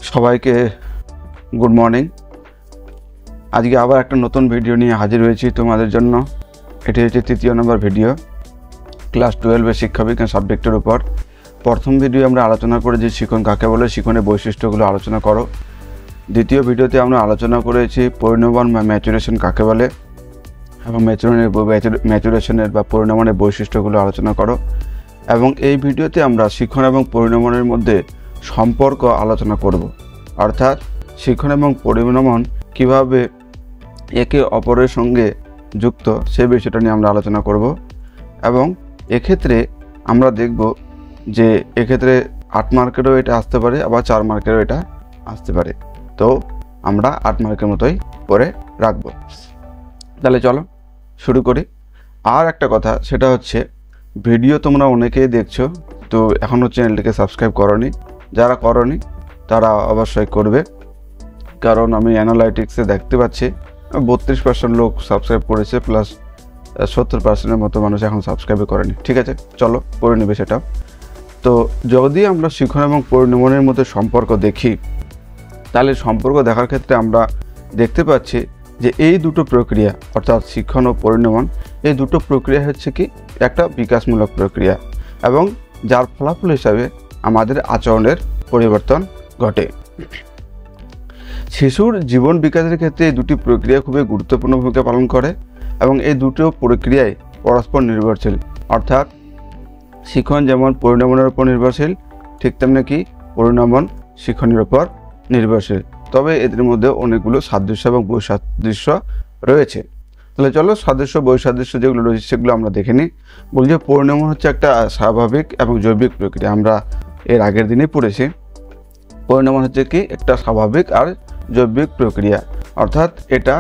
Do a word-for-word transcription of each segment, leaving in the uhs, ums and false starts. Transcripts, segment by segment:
সবাইকে good morning. আজকে আবার একটা নতুন ভিডিও নিয়ে হাজির হয়েছি তোমাদের জন্য। এটি হচ্ছে তৃতীয় নম্বর ভিডিও, ক্লাস টুয়েলভের শিক্ষাবিজ্ঞান সাবজেক্টের উপর। প্রথম ভিডিও আমরা আলোচনা করেছি শিখন কাকে বলে, শিখনের বৈশিষ্ট্যগুলো আলোচনা করো। দ্বিতীয় ভিডিওতে আমরা আলোচনা করেছি পরিণমন বা ম্যাচুরেশন কাকে বলে এবং ম্যাচুরেশনের ম্যাচুরেশনের বা পরিণমনের বৈশিষ্ট্যগুলো আলোচনা করো। এবং এই ভিডিওতে আমরা শিখন এবং পরিণমনের মধ্যে সম্পর্ক আলোচনা করব, অর্থাৎ শিখন এবং পরিণমন কিভাবে একে অপরের সঙ্গে যুক্ত সেই বিষয়টা নিয়ে আমরা আলোচনা করব। এবং এক্ষেত্রে আমরা দেখব যে এক্ষেত্রে আট মার্কেরও এটা আসতে পারে, আবার চার মার্কেরও এটা আসতে পারে। তো আমরা আট মার্কের মতোই করে রাখব। তাহলে চলো শুরু করি। আর একটা কথা, সেটা হচ্ছে ভিডিও তোমরা অনেকেই দেখছো, তো এখনও চ্যানেলটিকে সাবস্ক্রাইব করোনি। যারা করোনি তারা অবশ্যই করবে, কারণ আমি অ্যানালাইটিক্সে দেখতে পাচ্ছি বত্রিশ পার্সেন্ট লোক সাবস্ক্রাইব করেছে, প্লাস সত্তর পার্সেন্টের মতো মানুষ এখন সাবস্ক্রাইব করেনি। ঠিক আছে, চলো করে নেবে সেটা। তো যদি আমরা শিখন এবং পরিণমনের মধ্যে সম্পর্ক দেখি, তাহলে সম্পর্ক দেখার ক্ষেত্রে আমরা দেখতে পাচ্ছি যে এই দুটো প্রক্রিয়া, অর্থাৎ শিখন ও পরিণমন, এই দুটো প্রক্রিয়া হচ্ছে কি একটা বিকাশমূলক প্রক্রিয়া, এবং যার ফলাফল হিসাবে আমাদের আচরণের পরিবর্তন ঘটে। শিশুর জীবন বিকাশের ক্ষেত্রে এই দুটি প্রক্রিয়া খুবই গুরুত্বপূর্ণ ভূমিকা পালন করে, এবং এই দুটো প্রক্রিয়ায় পরস্পর নির্ভরশীল। অর্থাৎ শিখন যেমন পরিণমনের উপর নির্ভরশীল, ঠিক তেমনি কি পরিণমন শিখনের উপর নির্ভরশীল। তবে এদের মধ্যে অনেকগুলো সাদৃশ্য এবং বৈসাদৃশ্য রয়েছে। তাহলে চলো সাদৃশ্য বৈসাদৃশ্য যেগুলো রয়েছে সেগুলো আমরা দেখে নিই। বলছি পরিণমন হচ্ছে একটা স্বাভাবিক এবং জৈবিক প্রক্রিয়া। আমরা এর আগের দিনেই পড়েছি পরিণমন হচ্ছে কি একটা স্বাভাবিক আর জৈবিক প্রক্রিয়া, অর্থাৎ এটা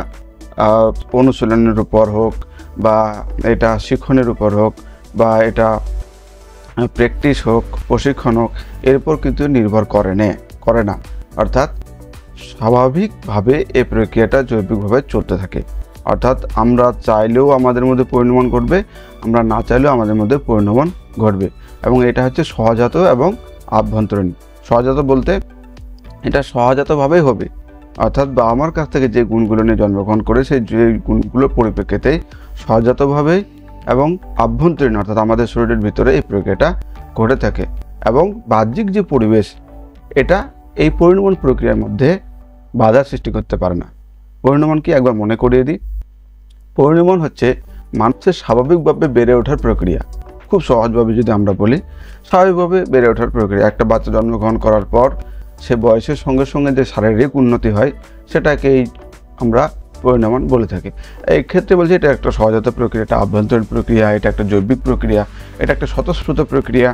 অনুশীলনের উপর হোক, বা এটা শিখনের উপর হোক, বা এটা প্র্যাকটিস হোক, প্রশিক্ষণ হোক, এর উপর কিন্তু নির্ভর করে না করে না অর্থাৎ স্বাভাবিকভাবে এই প্রক্রিয়াটা জৈবিকভাবে চলতে থাকে। অর্থাৎ আমরা চাইলেও আমাদের মধ্যে পরিণমন ঘটবে, আমরা না চাইলেও আমাদের মধ্যে পরিণমন ঘটবে। এবং এটা হচ্ছে সহজাত এবং আভ্যন্তরীণ। সহজাত বলতে এটা সহজাতভাবেই হবে, অর্থাৎ বাবা মার কাছ থেকে যে গুণগুলো নিয়ে জন্মগ্রহণ করে সেই যে গুণগুলোর পরিপ্রেক্ষিতেই সহজাতভাবেই এবং আভ্যন্তরীণ, অর্থাৎ আমাদের শরীরের ভিতরে এই প্রক্রিয়াটা ঘটে থাকে। এবং বাহ্যিক যে পরিবেশ, এটা এই পরিণমন প্রক্রিয়ার মধ্যে বাধার সৃষ্টি করতে পারে না। পরিণমন কি একবার মনে করিয়ে দিই। পরিণমন হচ্ছে মানুষের স্বাভাবিকভাবে বেড়ে ওঠার প্রক্রিয়া। খুব সহজভাবে যদি আমরা বলি, স্বাভাবিকভাবে বেড়ে ওঠার প্রক্রিয়া। একটা বাচ্চা জন্মগ্রহণ করার পর সে বয়সের সঙ্গে সঙ্গে যে শারীরিক উন্নতি হয় সেটাকেই আমরা পরিণমন বলে থাকি। এই ক্ষেত্রে বলছি এটা একটা সহজাত প্রক্রিয়া, এটা আভ্যন্তরীণ প্রক্রিয়া, এটা একটা জৈবিক প্রক্রিয়া, এটা একটা স্বতঃস্ফূর্ত প্রক্রিয়া,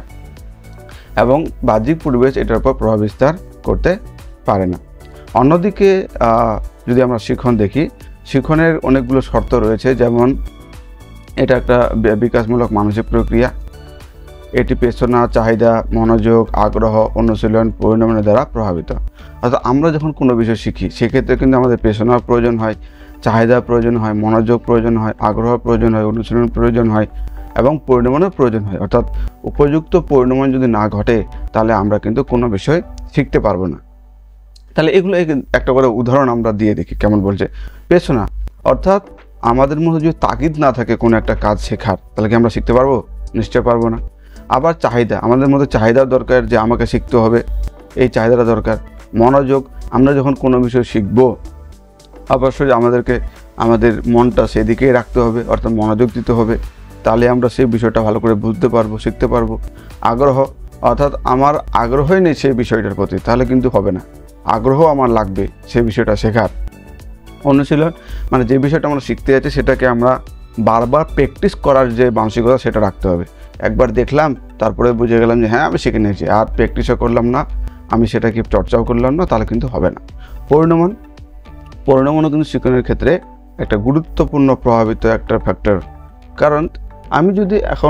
এবং বাহ্যিক পরিবেশ এটার উপর প্রভাব বিস্তার করতে পারে না। অন্যদিকে যদি আমরা শিখন দেখি, শিখনের অনেকগুলো শর্ত রয়েছে। যেমন এটা একটা বিকাশমূলক মানসিক প্রক্রিয়া, এটি পেছনা, চাহিদা, মনোযোগ, আগ্রহ, অনুশীলন, পরিণমনের দ্বারা প্রভাবিত। অর্থাৎ আমরা যখন কোনো বিষয় শিখি সেক্ষেত্রে কিন্তু আমাদের পেছনার প্রয়োজন হয়, চাহিদা প্রয়োজন হয়, মনোযোগ প্রয়োজন হয়, আগ্রহ প্রয়োজন হয়, অনুশীলন প্রয়োজন হয়, এবং পরিণমনের প্রয়োজন হয়। অর্থাৎ উপযুক্ত পরিণমন যদি না ঘটে তাহলে আমরা কিন্তু কোনো বিষয় শিখতে পারবো না। তাহলে এগুলো একটা করে উদাহরণ আমরা দিয়ে দেখি কেমন বলছে। পেছনা অর্থাৎ আমাদের মধ্যে যদি তাগিদ না থাকে কোনো একটা কাজ শেখার, তাহলে কি আমরা শিখতে পারবো? নিশ্চয় পারবো না। আবার চাহিদা, আমাদের মধ্যে চাহিদার দরকার যে আমাকে শিখতে হবে, এই চাহিদাটা দরকার। মনোযোগ, আমরা যখন কোনো বিষয় শিখবো অবশ্যই আমাদেরকে আমাদের মনটা সেদিকেই রাখতে হবে, অর্থাৎ মনোযোগ দিতে হবে, তাহলে আমরা সেই বিষয়টা ভালো করে বুঝতে পারবো, শিখতে পারবো। আগ্রহ অর্থাৎ আমার আগ্রহই নেই সেই বিষয়টার প্রতি, তাহলে কিন্তু হবে না। আগ্রহ আমার লাগবে সেই বিষয়টা শেখার। অনুশীলন মানে যে বিষয়টা আমরা শিখতে যাচ্ছি সেটাকে আমরা বারবার প্র্যাকটিস করার যে মানসিকতা সেটা রাখতে হবে। একবার দেখলাম তারপরে বুঝে গেলাম যে হ্যাঁ আমি শিখে নিয়েছি, আর প্র্যাকটিসও করলাম না, আমি সেটাকে চর্চাও করলাম না, তাহলে কিন্তু হবে না। পরিণমন পরিণমনও কিন্তু শিখনের ক্ষেত্রে একটা গুরুত্বপূর্ণ প্রভাবিত একটা ফ্যাক্টর। কারণ আমি যদি এখন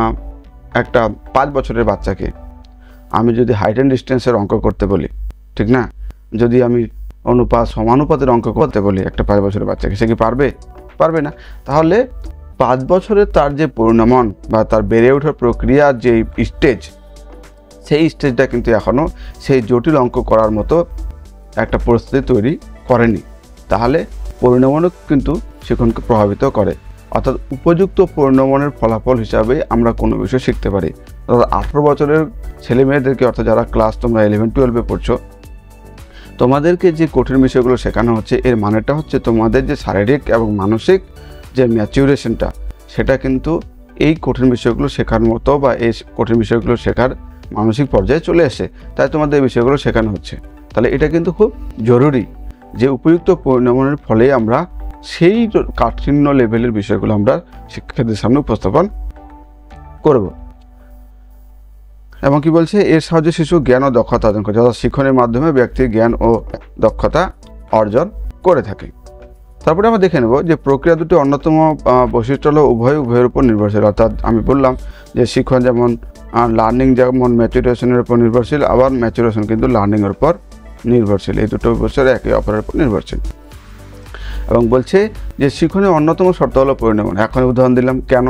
একটা পাঁচ বছরের বাচ্চাকে আমি যদি হাইট অ্যান্ড ডিস্টেন্সের অঙ্ক করতে বলি, ঠিক না, যদি আমি অনুপাত সমানুপাতের অঙ্ক করতে বলি একটা পাঁচ বছরের বাচ্চাকে, সে কি পারবে? পারবে না। তাহলে পাঁচ বছরে তার যে পরিণমন বা তার বেড়ে ওঠার প্রক্রিয়ার যে স্টেজ, সেই স্টেজটা কিন্তু এখনও সেই জটিল অঙ্ক করার মতো একটা পরিস্থিতি তৈরি করেনি, তাহলে পরিণমনও কিন্তু শিক্ষণকে প্রভাবিত করে। অর্থাৎ উপযুক্ত পরিণমনের ফলাফল হিসাবে আমরা কোনো বিষয় শিখতে পারি। অর্থাৎ আঠারো বছরের ছেলে মেয়েদেরকে, অর্থাৎ যারা ক্লাস তোমরা ইলেভেন টুয়েলভে পড়ছো, তোমাদেরকে যে কঠিন বিষয়গুলো শেখানো হচ্ছে, এর মানেটা হচ্ছে তোমাদের যে শারীরিক এবং মানসিক যে ম্যাচুরেশনটা, সেটা কিন্তু এই কঠিন বিষয়গুলো শেখার মতো বা এই কঠিন বিষয়গুলো শেখার মানসিক পর্যায়ে চলে আসে, তাই তোমাদের এই বিষয়গুলো শেখানো হচ্ছে। তাহলে এটা কিন্তু খুব জরুরি যে উপযুক্ত পরিণমনের ফলে আমরা সেই কাঠিন্য লেভেলের বিষয়গুলো আমরা শিক্ষার্থীদের সামনে উপস্থাপন করব। এবং কি বলছে, এর সাহায্যে শিশু জ্ঞান ও দক্ষতা অর্জন করে, অর্থাৎ শিক্ষণের মাধ্যমে ব্যক্তির জ্ঞান ও দক্ষতা অর্জন করে থাকে। তারপরে আমরা দেখে নেব যে প্রক্রিয়া দুটি অন্যতম বৈশিষ্ট্য হলো উভয় উভয়ের উপর নির্ভরশীল। অর্থাৎ আমি বললাম যে শিক্ষণ যেমন লার্নিং যেমন ম্যাচুরেশনের উপর নির্ভরশীল, আবার ম্যাচুরেশন কিন্তু লার্নিংয়ের উপর নির্ভরশীল। এই দুটো বিষয় একে অপরের উপর নির্ভরশীল। এবং বলছে যে শিক্ষণের অন্যতম শর্ত হলো পরিণমন। এখন উদাহরণ দিলাম, কেন?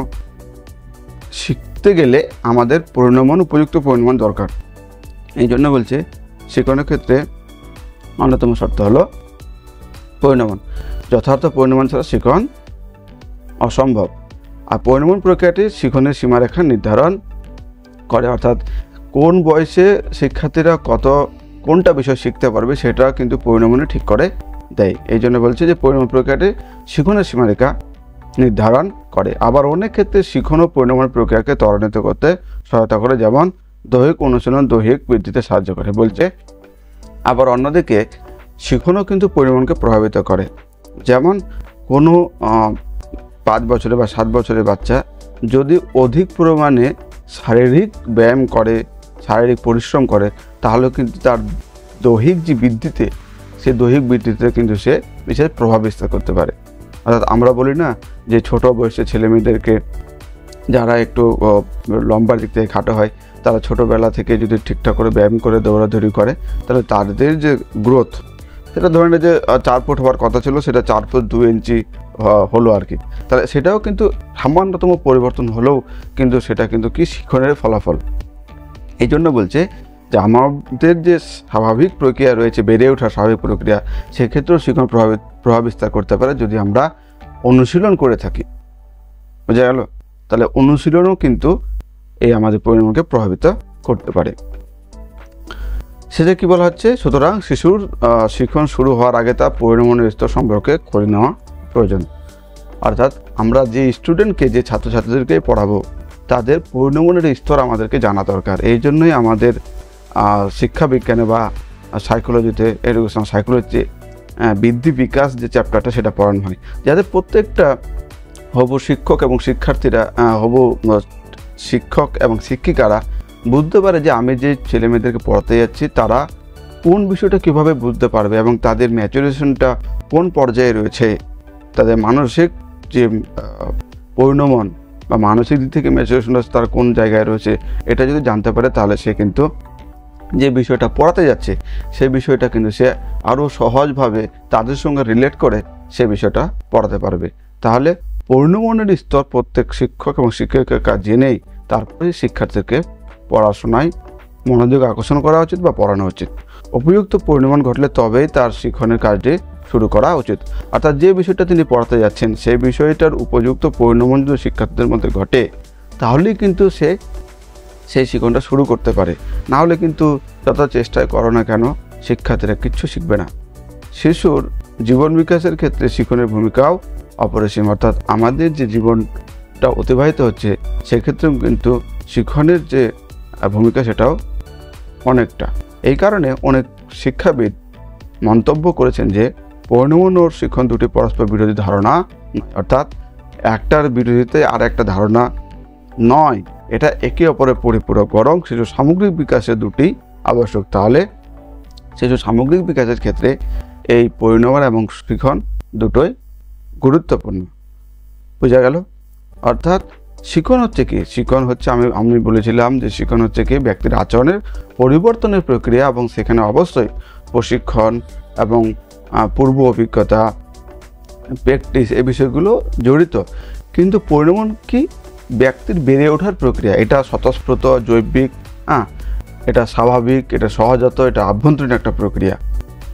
শিখতে গেলে আমাদের পরিণমন, উপযুক্ত পরিণমন দরকার। এই জন্য বলছে শিক্ষণের ক্ষেত্রে অন্যতম শর্ত হলো পরিণমন। যথার্থ পরিণমন ছাড়া শিক্ষণ অসম্ভব। আর পরিণমন প্রক্রিয়াটি শিক্ষণের সীমারেখা নির্ধারণ করে, অর্থাৎ কোন বয়সে শিক্ষার্থীরা কত কোনটা বিষয় শিখতে পারবে সেটা কিন্তু পরিণমনে ঠিক করে দেয়। এই জন্য বলছে যে পরিণমন প্রক্রিয়াটি শিক্ষণের সীমারেখা নির্ধারণ করে। আবার অনেক ক্ষেত্রে শিক্ষণ ও পরিণমন প্রক্রিয়াকে ত্বরান্বিত করতে সহায়তা করে, যেমন দৈহিক অনুশীলন দৈহিক বৃদ্ধিতে সাহায্য করে। বলছে আবার অন্যদিকে শিক্ষণও কিন্তু পরিণমনকে প্রভাবিত করে। যেমন কোনো পাঁচ বছরের বা সাত বছরের বাচ্চা যদি অধিক পরিমাণে শারীরিক ব্যায়াম করে, শারীরিক পরিশ্রম করে, তাহলে কিন্তু তার দৈহিক যে বৃদ্ধিতে, সে দৈহিক বৃদ্ধিতে কিন্তু সে বিশেষ প্রভাব বিস্তার করতে পারে। অর্থাৎ আমরা বলি না যে ছোট বয়সে ছেলে মেয়েদেরকে যারা একটু লম্বা দিক থেকে খাটো হয়, তারা ছোটোবেলা থেকে যদি ঠিকঠাক করে ব্যায়াম করে দৌড়াদৌড়ি করে, তাহলে তাদের যে গ্রোথ, সেটা ধরে নিয়ে যে চার ফুট হওয়ার কথা ছিল, সেটা চার ফুট দু ইঞ্চি হলো আর কি। তাহলে সেটাও কিন্তু সামান্যতম পরিবর্তন হলেও কিন্তু সেটা কিন্তু কি শিক্ষণের ফলাফল। এই জন্য বলছে যে আমাদের যে স্বাভাবিক প্রক্রিয়া রয়েছে, বেড়ে ওঠার স্বাভাবিক প্রক্রিয়া, সেক্ষেত্রেও শিক্ষণ প্রভাবিত প্রভাব বিস্তার করতে পারে যদি আমরা অনুশীলন করে থাকি। বোঝা গেল? তাহলে অনুশীলনও কিন্তু এই আমাদের পরিণামকে প্রভাবিত করতে পারে। সেটা কি বলা হচ্ছে, সুতরাং শিশুর শিক্ষণ শুরু হওয়ার আগে তার পরিণমনের স্তর সম্পর্কে করে নেওয়া প্রয়োজন। অর্থাৎ আমরা যে স্টুডেন্টকে, যে ছাত্রছাত্রীদেরকে পড়াবো, তাদের পরিণমনের স্তর আমাদেরকে জানা দরকার। এই জন্যই আমাদের শিক্ষা বিজ্ঞানে বা সাইকোলজিতে, এডুকেশন সাইকোলজিতে বৃদ্ধি বিকাশ যে চ্যাপ্টারটা, সেটা পড়ানো হয়, যাতে প্রত্যেকটা হবু শিক্ষক এবং শিক্ষার্থীরা, হবু শিক্ষক এবং শিক্ষিকারা বুঝতে পারে যে আমি যে ছেলে মেয়েদেরকে পড়াতে যাচ্ছি তারা কোন বিষয়টা কিভাবে বুঝতে পারবে এবং তাদের ম্যাচুরেশনটা কোন পর্যায়ে রয়েছে, তাদের মানসিক যে পরিণমন বা মানসিক দিক থেকে ম্যাচুরেশনটা তার কোন জায়গায় রয়েছে, এটা যদি জানতে পারে, তাহলে সে কিন্তু যে বিষয়টা পড়াতে যাচ্ছে সেই বিষয়টা কিন্তু সে আরও সহজভাবে তাদের সঙ্গে রিলেট করে সে বিষয়টা পড়াতে পারবে। তাহলে পরিণমনের স্তর প্রত্যেক শিক্ষক এবং শিক্ষিকা জেনেই তারপরে শিক্ষার্থীকে পড়াশোনায় মনোযোগ আকর্ষণ করা উচিত বা পড়ানো উচিত। উপযুক্ত পরিণমন ঘটলে তবেই তার শিক্ষণের কাজটি শুরু করা উচিত। অর্থাৎ যে বিষয়টা তিনি পড়াতে যাচ্ছেন সেই বিষয়টার উপযুক্ত পরিণমন যদি শিক্ষার্থীদের মধ্যে ঘটে, তাহলেই কিন্তু সে সেই শিক্ষণটা শুরু করতে পারে। না হলে কিন্তু যত চেষ্টায় করো না কেন, শিক্ষার্থীরা কিচ্ছু শিখবে না। শিশুর জীবন বিকাশের ক্ষেত্রে শিক্ষণের ভূমিকাও অপরিসীম। অর্থাৎ আমাদের যে জীবনটা অতিবাহিত হচ্ছে সেক্ষেত্রেও কিন্তু শিক্ষণের যে ভূমিকা সেটাও অনেকটা। এই কারণে অনেক শিক্ষাবিদ মন্তব্য করেছেন যে পরিণমন ও শিক্ষণ দুটি পরস্পর বিরোধী ধারণা নয়। অর্থাৎ একটার বিরোধিতে আর একটা ধারণা নয়, এটা একে অপরের পরিপূরক, বরং শিশু সামগ্রিক বিকাশের দুটি আবশ্যক। তাহলে শিশু সামগ্রিক বিকাশের ক্ষেত্রে এই পরিণমন এবং শিক্ষণ দুটোই গুরুত্বপূর্ণ। বোঝা গেল? অর্থাৎ শিক্ষণ হচ্ছে কি? শিক্ষণ হচ্ছে, আমি আমি বলেছিলাম যে শিক্ষণ হচ্ছে কি ব্যক্তির আচরণের পরিবর্তনের প্রক্রিয়া, এবং সেখানে অবশ্যই প্রশিক্ষণ এবং পূর্ব অভিজ্ঞতা, প্র্যাকটিস, এই বিষয়গুলো জড়িত। কিন্তু পরিণমন কি? ব্যক্তির বেড়ে ওঠার প্রক্রিয়া। এটা স্বতঃস্ফূর্ত, জৈবিক, হ্যাঁ, এটা স্বাভাবিক, এটা সহজাত, এটা আভ্যন্তরীণ একটা প্রক্রিয়া।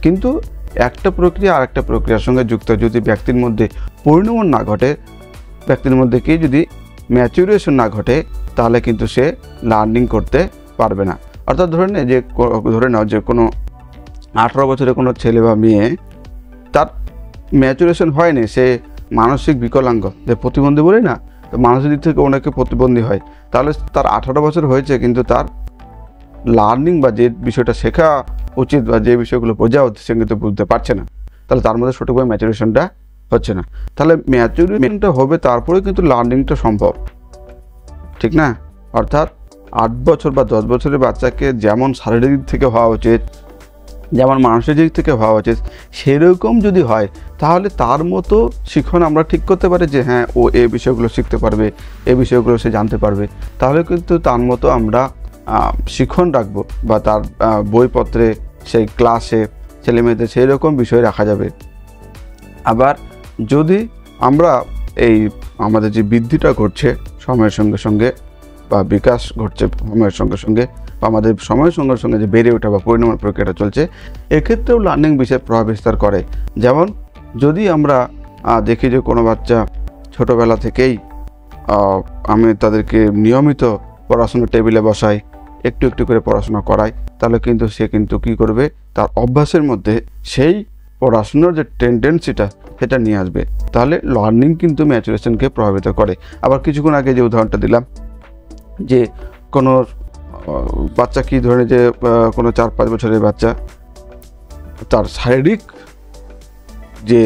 কিন্তু একটা প্রক্রিয়া আর একটা প্রক্রিয়ার সঙ্গে যুক্ত, যদি ব্যক্তির মধ্যে পরিণমন না ঘটে, ব্যক্তির মধ্যে কি যদি ম্যাচুরেশন না ঘটে, তাহলে কিন্তু সে লার্নিং করতে পারবে না। অর্থাৎ ধরে নে যে ধরে নাও যে কোনো আঠারো বছরের কোনো ছেলে বা মেয়ে, তার ম্যাচুরেশন হয়নি, সে মানসিক বিকলাঙ্গ, যে প্রতিবন্ধী বলি না, তো মানসিক দিক থেকে অনেকে প্রতিবন্ধী হয়, তাহলে তার আঠারো বছর হয়েছে কিন্তু তার লার্নিং বা যে বিষয়টা শেখা উচিত বা যে বিষয়গুলো বোঝা উচিত সে কিন্তু বুঝতে পারছে না, তাহলে তার মধ্যে সঠিকভাবে ম্যাচুরেশনটা হচ্ছে না। তাহলে ম্যাচুরেশনটা হবে, তারপরে কিন্তু লার্নিংটা সম্ভব, ঠিক না? অর্থাৎ আট বছর বা দশ বছরের বাচ্চাকে যেমন শারীরিক দিক থেকে হওয়া উচিত, যেমন মানসিক দিক থেকে হওয়া উচিত, সেরকম যদি হয় তাহলে তার মতো শিখন আমরা ঠিক করতে পারি যে হ্যাঁ ও এই বিষয়গুলো শিখতে পারবে, এই বিষয়গুলো সে জানতে পারবে, তাহলে কিন্তু তার মতো আমরা শিখন রাখবো বা তার বইপত্রে সেই ক্লাসে ছেলেমেয়েদের সেই রকম বিষয় রাখা যাবে। আবার যদি আমরা এই আমাদের যে বৃদ্ধিটা ঘটছে সময়ের সঙ্গে সঙ্গে বা বিকাশ ঘটছে সময়ের সঙ্গে সঙ্গে বা আমাদের সময়ের সঙ্গে সঙ্গে যে বেড়ে ওঠা বা পরিণামের প্রক্রিয়াটা চলছে, এক্ষেত্রেও লার্নিং বিষয়ে প্রভাব বিস্তার করে। যেমন যদি আমরা দেখি যে কোনো বাচ্চা ছোটোবেলা থেকেই আমি তাদেরকে নিয়মিত পড়াশোনার টেবিলে বসাই, একটু একটু করে পড়াশোনা করাই, তাহলে কিন্তু সে কিন্তু কী করবে, তার অভ্যাসের মধ্যে সেই পড়াশোনার যে টেন্ডেন্সিটা সেটা নিয়ে আসবে। তাহলে লার্নিং কিন্তু ম্যাচুরেশনকে প্রভাবিত করে। আবার কিছুক্ষণ আগে যে উদাহরণটা দিলাম যে কোনো বাচ্চা কি ধরে যে কোনো চার পাঁচ বছরের বাচ্চা, তার শারীরিক যে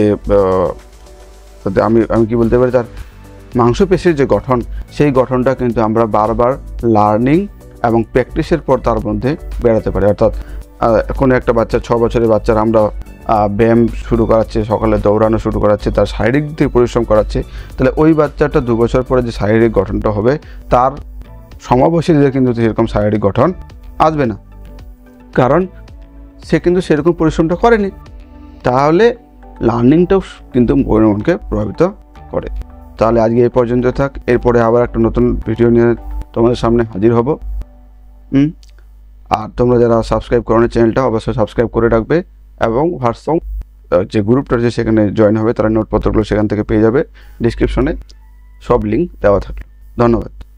আমি আমি কি বলতে পারি তার মাংসপেশির যে গঠন, সেই গঠনটা কিন্তু আমরা বারবার লার্নিং এবং প্র্যাকটিসের পর তার মধ্যে বেড়াতে পারি। অর্থাৎ কোনো একটা বাচ্চা ছ বছরের বাচ্চার আমরা ব্যায়াম শুরু করাচ্ছে, সকালে দৌড়ানো শুরু করাচ্ছে, তার শারীরিক দিকে পরিশ্রম করাচ্ছে, তাহলে ওই বাচ্চাটা দু বছর পরে যে শারীরিক গঠনটা হবে তার সমবয়সীদের কিন্তু সেরকম শারীরিক গঠন আসবে না, কারণ সে কিন্তু সেরকম পরিশ্রমটা করেনি। তাহলে লার্নিংটাও কিন্তু পরিণামকে প্রভাবিত করে। তাহলে আজকে এই পর্যন্ত থাক, এরপরে আবার একটা নতুন ভিডিও নিয়ে তোমাদের সামনে হাজির হব। হুম আর তোমরা যারা সাবস্ক্রাইব করো না চ্যানেলটা, অবশ্যই সাবস্ক্রাইব করে রাখবে এবং হোয়াটসঅ্যাপ যে গ্রুপটা আছে সেখানে জয়েন হবে, তারা নোটপত্রগুলো সেখান থেকে পেয়ে যাবে। ডিসক্রিপশনে সব লিঙ্ক দেওয়া থাকলো। ধন্যবাদ।